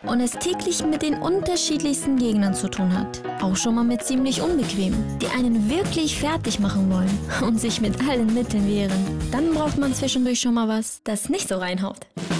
und es täglich mit den unterschiedlichsten Gegnern zu tun hat. Auch schon mal mit ziemlich unbequem, die einen wirklich fertig machen wollen und sich mit allen Mitteln wehren. Dann braucht man zwischendurch schon mal was, das nicht so reinhaut.